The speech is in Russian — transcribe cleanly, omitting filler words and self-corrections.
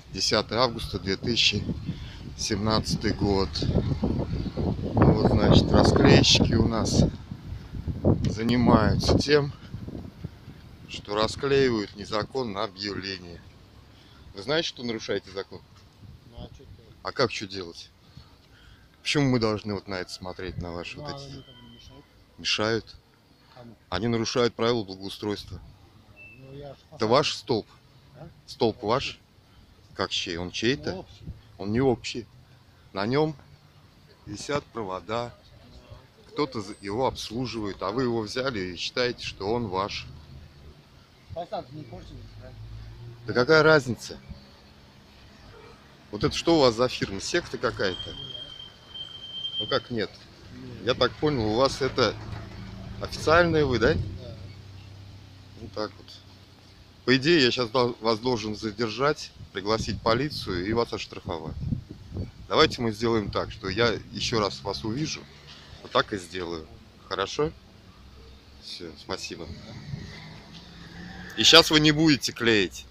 10 августа 2017 год. Ну, вот, значит, расклейщики у нас занимаются тем, что расклеивают незаконно объявления. Вы знаете, что нарушаете закон? Ну, а что делать? А как что делать? Почему мы должны вот на это смотреть, на ваши Ну, вот а эти? они там не мешают? Мешают? Кому? Они нарушают правила благоустройства. Ну, я ж Это ваш столб? А? Столб Общий. ваш? Как чей? Он чей-то? Ну, общий. Он не общий. На нем висят провода. Кто-то его обслуживает, а вы его взяли и считаете, что он ваш. Фасад не портили, да? Да какая разница? Вот это что у вас за фирма? Секта какая-то? Ну как нет? Я так понял, у вас это официальные вы, да? Да. Вот так вот. По идее, я сейчас вас должен задержать, пригласить полицию и вас оштрафовать. Давайте мы сделаем так, что я еще раз вас увижу, вот так и сделаю. Хорошо? Все, спасибо. И сейчас вы не будете клеить.